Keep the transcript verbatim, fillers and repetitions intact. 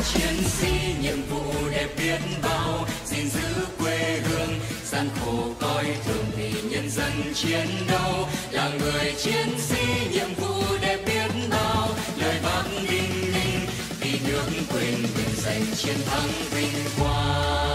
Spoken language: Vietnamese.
chiến sĩ nhiệm vụ đẹp biết bao, gìn giữ quê hương gian khổ coi thường vì nhân dân chiến đấu. Là người chiến sĩ nhiệm vụ đẹp biết bao, lời bác đinh ninh vì nước quên mình giành chiến thắng vinh quang.